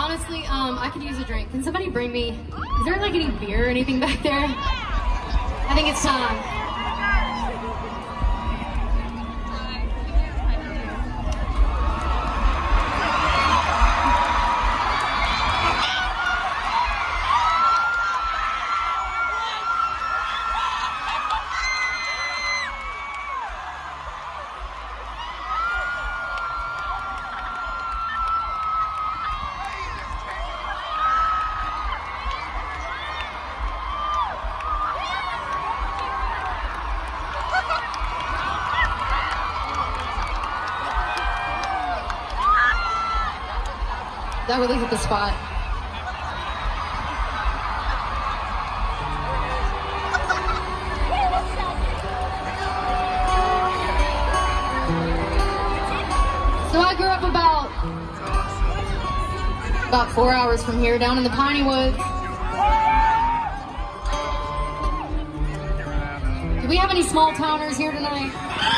Honestly, I could use a drink. Can somebody bring me, is there like any beer or anything back there? I think it's time. That really hit the spot. So I grew up about 4 hours from here, down in the Piney Woods. Do we have any small towners here tonight?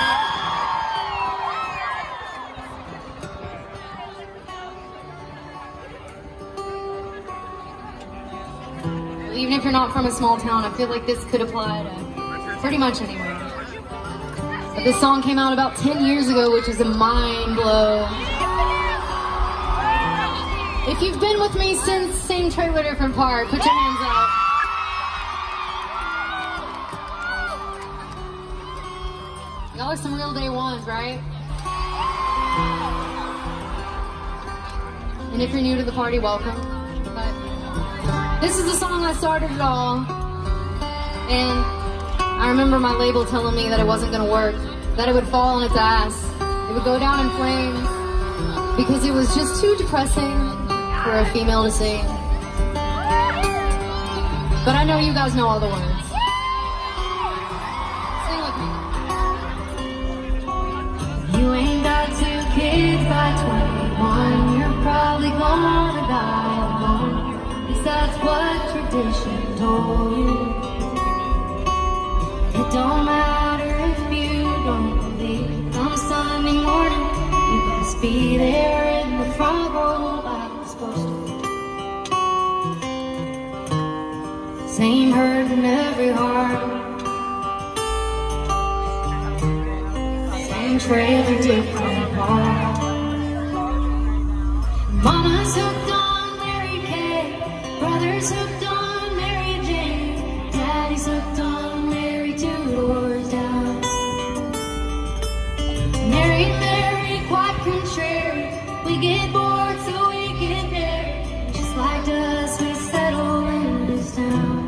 Even if you're not from a small town, I feel like this could apply to pretty much anywhere. But this song came out about 10 years ago, which is a mind blow. If you've been with me since same trailer, different part, put your hands out. Y'all are some real day ones, right? And if you're new to the party, welcome. This is the song that started it all, and I remember my label telling me that it wasn't going to work, that it would fall on its ass, it would go down in flames, because it was just too depressing for a female to sing. But I know you guys know all the words. Sing with me. You ain't got 2 kids by 21, you're probably gonna die alone. That's what tradition told you. It don't matter if you don't believe. Come Sunday morning, you must be there in the front row like you're supposed to. Same hurt in every heart, same trailer, different part. Mama's hooked on Mary Kay, brother's hooked on Mary Jane, daddy's hooked on Mary 2 doors down. Mary, Mary, quite contrary, we get bored so we get married. Just like us, we settle in this town.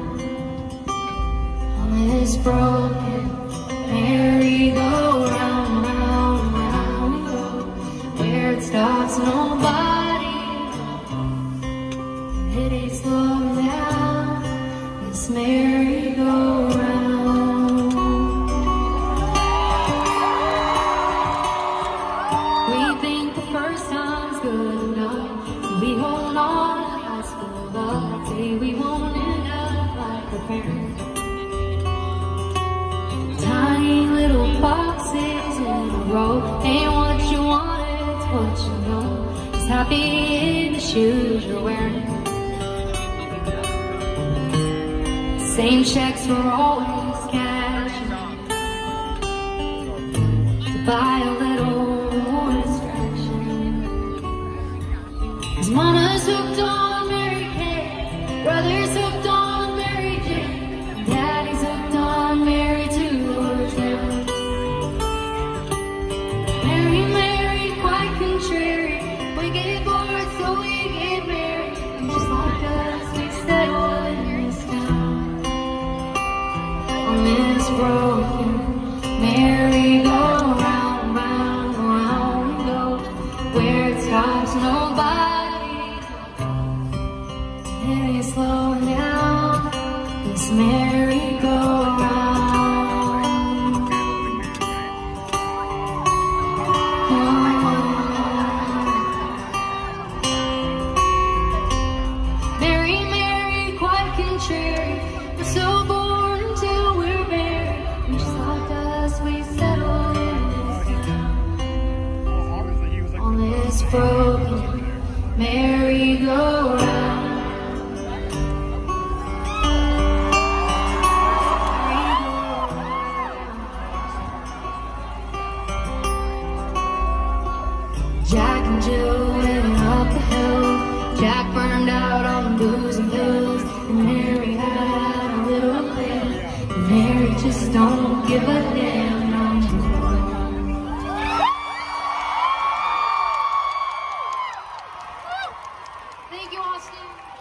On this broken merry-go-round, round, round we go. Where it stops, nobody. It ain't slowing down, this merry-go-round. We think the first time's good enough, so we hold on to high school love. Say we won't end up like our parents. Tiny little boxes in a row, ain't what you want, it's what you know. Just happy in the shoes you're wearing. Same checks we're always cashing to buy a little more distraction. 'Cause mama's hooked on Mary Kay, brother's hooked on Mary Jane, daddy's hooked on Mary 2 doors down. Mary, Mary, quite contrary, we get bored so we get married. And just like us, we settle in this town. On this broken merry-go-round, round, round we go. Where it stops, nobody. It ain't slowing down, this merry-go-round. Mary, Mary, quite contrary, we're so bored until we're married. And just like us, we settle in this town. On this broken merry-go-round. Jack and Jill went up the hill. Jack burned out on booze and pills, and Mary had a little kid. And Mary just don't give a damn. Thank you, Austin.